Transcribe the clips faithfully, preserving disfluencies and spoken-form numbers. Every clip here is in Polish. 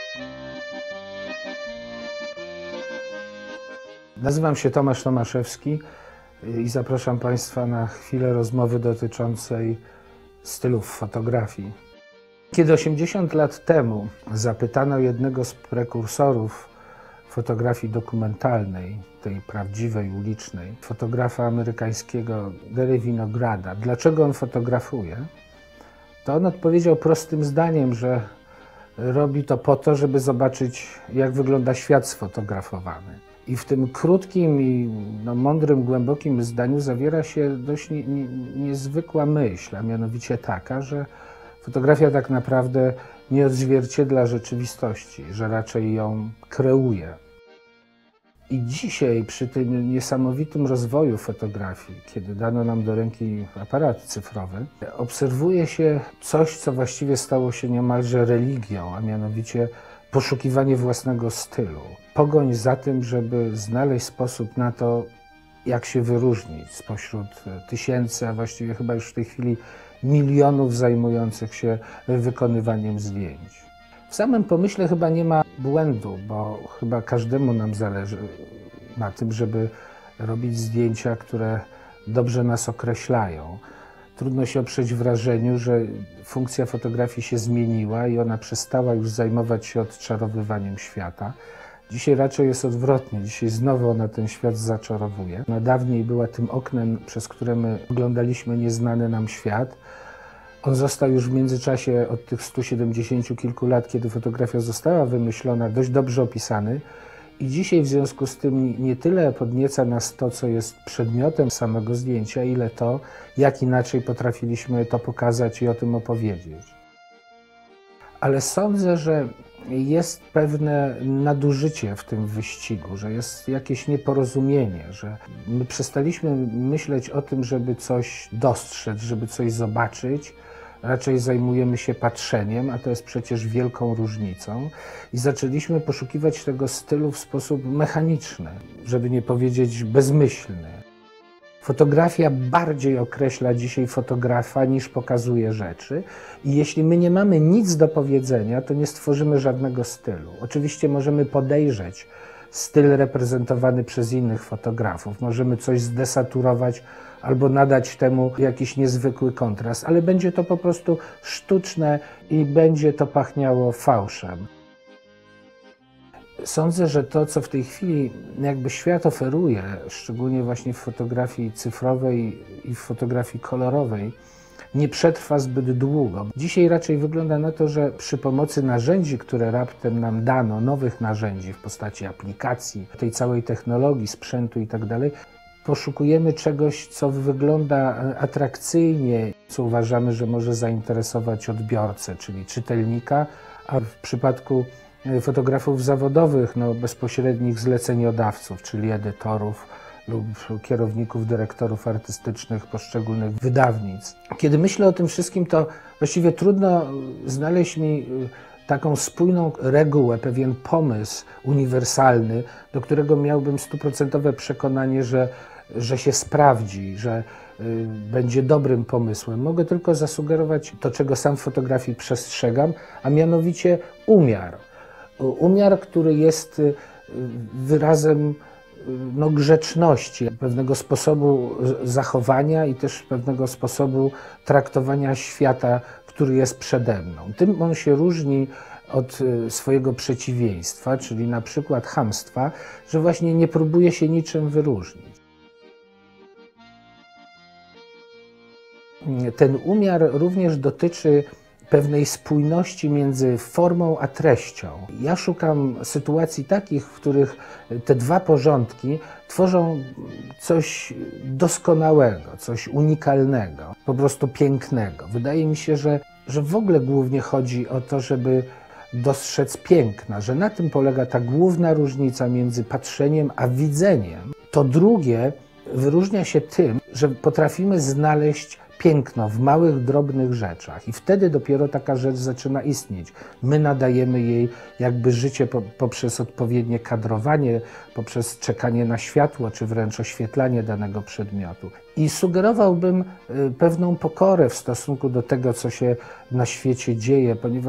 Nazywam się Tomasz Tomaszewski i zapraszam Państwa na chwilę rozmowy dotyczącej stylów fotografii. Kiedy osiemdziesiąt lat temu zapytano jednego z prekursorów fotografii dokumentalnej, tej prawdziwej, ulicznej, fotografa amerykańskiego Gary Winograda, dlaczego on fotografuje, to on odpowiedział prostym zdaniem, że robi to po to, żeby zobaczyć, jak wygląda świat sfotografowany. I w tym krótkim i no, mądrym, głębokim zdaniu zawiera się dość nie, nie, niezwykła myśl, a mianowicie taka, że fotografia tak naprawdę nie odzwierciedla rzeczywistości, że raczej ją kreuje. I dzisiaj przy tym niesamowitym rozwoju fotografii, kiedy dano nam do ręki aparat cyfrowy, obserwuje się coś, co właściwie stało się niemalże religią, a mianowicie poszukiwanie własnego stylu. Pogoń za tym, żeby znaleźć sposób na to, jak się wyróżnić spośród tysięcy, a właściwie chyba już w tej chwili milionów zajmujących się wykonywaniem zdjęć. W samym pomyśle chyba nie ma błędu, bo chyba każdemu nam zależy na tym, żeby robić zdjęcia, które dobrze nas określają. Trudno się oprzeć wrażeniu, że funkcja fotografii się zmieniła i ona przestała już zajmować się odczarowywaniem świata. Dzisiaj raczej jest odwrotnie. Dzisiaj znowu ona ten świat zaczarowuje. Ona dawniej była tym oknem, przez które my oglądaliśmy nieznany nam świat. On został już w międzyczasie od tych stu siedemdziesięciu kilku lat, kiedy fotografia została wymyślona, dość dobrze opisany. I dzisiaj w związku z tym nie tyle podnieca nas to, co jest przedmiotem samego zdjęcia, ile to, jak inaczej potrafiliśmy to pokazać i o tym opowiedzieć. Ale sądzę, że jest pewne nadużycie w tym wyścigu, że jest jakieś nieporozumienie, że my przestaliśmy myśleć o tym, żeby coś dostrzec, żeby coś zobaczyć. Raczej zajmujemy się patrzeniem, a to jest przecież wielką różnicą. I zaczęliśmy poszukiwać tego stylu w sposób mechaniczny, żeby nie powiedzieć bezmyślny. Fotografia bardziej określa dzisiaj fotografa niż pokazuje rzeczy. I jeśli my nie mamy nic do powiedzenia, to nie stworzymy żadnego stylu. Oczywiście możemy podejrzeć styl reprezentowany przez innych fotografów. Możemy coś zdesaturować albo nadać temu jakiś niezwykły kontrast, ale będzie to po prostu sztuczne i będzie to pachniało fałszem. Sądzę, że to, co w tej chwili jakby świat oferuje, szczególnie właśnie w fotografii cyfrowej i w fotografii kolorowej, nie przetrwa zbyt długo. Dzisiaj raczej wygląda na to, że przy pomocy narzędzi, które raptem nam dano, nowych narzędzi w postaci aplikacji, tej całej technologii, sprzętu itd., poszukujemy czegoś, co wygląda atrakcyjnie, co uważamy, że może zainteresować odbiorcę, czyli czytelnika, a w przypadku fotografów zawodowych, no, bezpośrednich zleceniodawców, czyli edytorów lub kierowników, dyrektorów artystycznych poszczególnych wydawnictw. Kiedy myślę o tym wszystkim, to właściwie trudno znaleźć mi taką spójną regułę, pewien pomysł uniwersalny, do którego miałbym stuprocentowe przekonanie, że, że się sprawdzi, że y, będzie dobrym pomysłem. Mogę tylko zasugerować to, czego sam w fotografii przestrzegam, a mianowicie umiar. Umiar, który jest y, wyrazem no, grzeczności, pewnego sposobu zachowania i też pewnego sposobu traktowania świata, który jest przede mną. Tym on się różni od swojego przeciwieństwa, czyli na przykład chamstwa, że właśnie nie próbuje się niczym wyróżnić. Ten umiar również dotyczy pewnej spójności między formą a treścią. Ja szukam sytuacji takich, w których te dwa porządki tworzą coś doskonałego, coś unikalnego, po prostu pięknego. Wydaje mi się, że, że w ogóle głównie chodzi o to, żeby dostrzec piękna, że na tym polega ta główna różnica między patrzeniem a widzeniem. To drugie wyróżnia się tym, że potrafimy znaleźć piękno w małych, drobnych rzeczach i wtedy dopiero taka rzecz zaczyna istnieć. My nadajemy jej jakby życie po, poprzez odpowiednie kadrowanie, poprzez czekanie na światło, czy wręcz oświetlanie danego przedmiotu. I sugerowałbym pewną pokorę w stosunku do tego, co się na świecie dzieje, ponieważ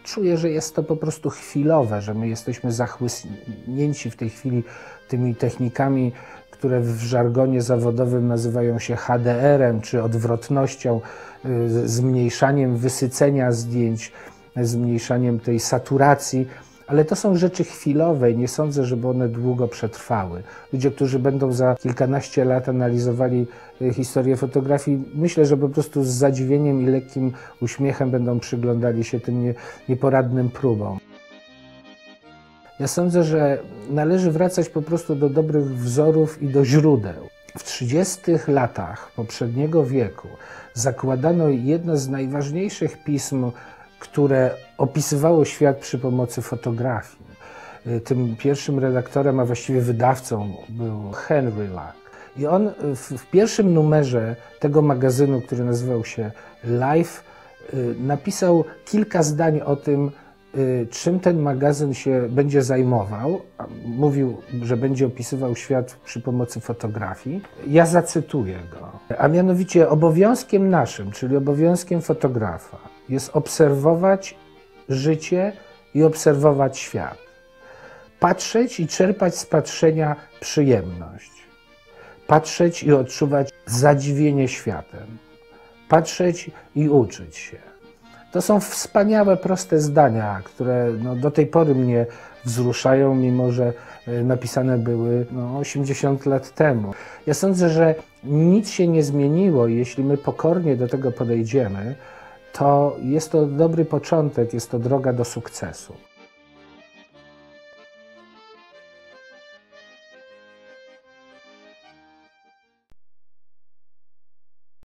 czuję, że jest to po prostu chwilowe, że my jesteśmy zachłysnięci w tej chwili tymi technikami, które w żargonie zawodowym nazywają się H D R-em, czy odwrotnością, zmniejszaniem wysycenia zdjęć, zmniejszaniem tej saturacji. Ale to są rzeczy chwilowe i nie sądzę, żeby one długo przetrwały. Ludzie, którzy będą za kilkanaście lat analizowali historię fotografii, myślę, że po prostu z zadziwieniem i lekkim uśmiechem będą przyglądali się tym nie, nieporadnym próbom. Ja sądzę, że należy wracać po prostu do dobrych wzorów i do źródeł. W trzydziestych latach poprzedniego wieku zakładano jedno z najważniejszych pism, które opisywało świat przy pomocy fotografii. Tym pierwszym redaktorem, a właściwie wydawcą był Henry Luck. I on w, w pierwszym numerze tego magazynu, który nazywał się Life, napisał kilka zdań o tym, czym ten magazyn się będzie zajmował. Mówił, że będzie opisywał świat przy pomocy fotografii. Ja zacytuję go. A mianowicie obowiązkiem naszym, czyli obowiązkiem fotografa, jest obserwować życie i obserwować świat. Patrzeć i czerpać z patrzenia przyjemność. Patrzeć i odczuwać zadziwienie światem. Patrzeć i uczyć się. To są wspaniałe, proste zdania, które no, do tej pory mnie wzruszają, mimo że napisane były no, osiemdziesiąt lat temu. Ja sądzę, że nic się nie zmieniło i jeśli my pokornie do tego podejdziemy, to jest to dobry początek, jest to droga do sukcesu.